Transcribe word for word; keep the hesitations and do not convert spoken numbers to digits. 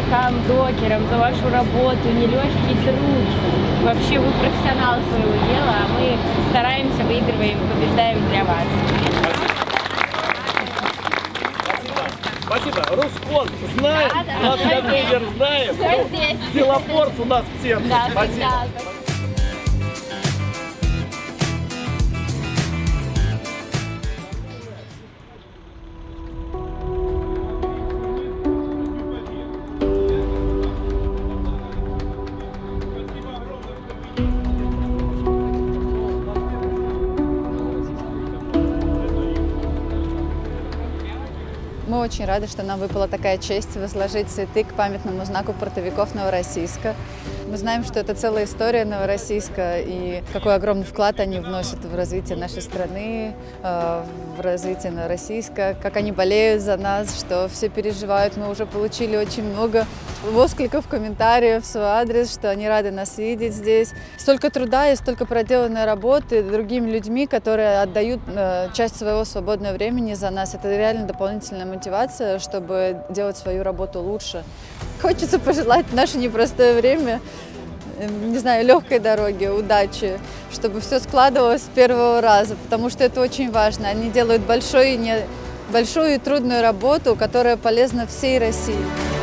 морякам, докерам за вашу работу, нелегкий труд. Вообще вы профессионалы своего дела, а мы стараемся, выигрываем, побеждаем для вас. Спасибо. Рускон знаем, Да, да, наш лидер знаем. Все здесь. Силопорт у нас всем. Да, Спасибо. да. Мы очень рады, что нам выпала такая честь возложить цветы к памятному знаку портовиков Новороссийска. Мы знаем, что это целая история Новороссийска и какой огромный вклад они вносят в развитие нашей страны, в развитие Новороссийска, как они болеют за нас, что все переживают. Мы уже получили очень много воскликов, комментариев в свой адрес, что они рады нас видеть здесь. Столько труда и столько проделанной работы другими людьми, которые отдают часть своего свободного времени за нас. Это реально дополнительная мотивация, чтобы делать свою работу лучше. Хочется пожелать в наше непростое время, не знаю, легкой дороги, удачи, чтобы все складывалось с первого раза, потому что это очень важно. Они делают большую, не, большую и трудную работу, которая полезна всей России.